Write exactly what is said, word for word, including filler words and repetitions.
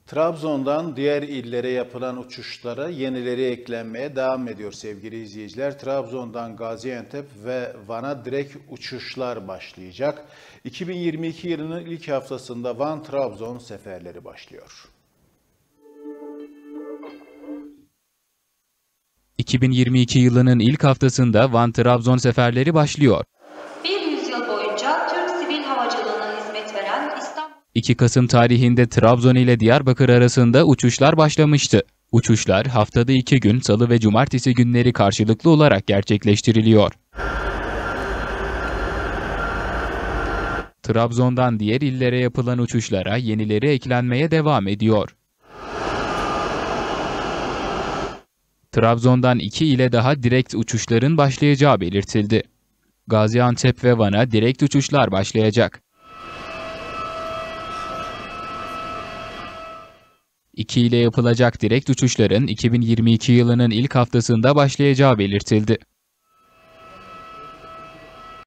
Trabzon'dan diğer illere yapılan uçuşlara yenileri eklenmeye devam ediyor sevgili izleyiciler. Trabzon'dan Gaziantep ve Van'a direkt uçuşlar başlayacak. iki bin yirmi iki yılının ilk haftasında Van-Trabzon seferleri başlıyor. iki bin yirmi iki yılının ilk haftasında Van-Trabzon seferleri başlıyor. Bir yüzyıl boyunca Türk Sivil Havacılığı'na hizmet veren İstanbul... iki Kasım tarihinde Trabzon ile Diyarbakır arasında uçuşlar başlamıştı. Uçuşlar haftada iki gün Salı ve Cumartesi günleri karşılıklı olarak gerçekleştiriliyor. Trabzon'dan diğer illere yapılan uçuşlara yenileri eklenmeye devam ediyor. Trabzon'dan iki ile daha direkt uçuşların başlayacağı belirtildi. Gaziantep ve Van'a direkt uçuşlar başlayacak. iki ile yapılacak direkt uçuşların iki bin yirmi iki yılının ilk haftasında başlayacağı belirtildi.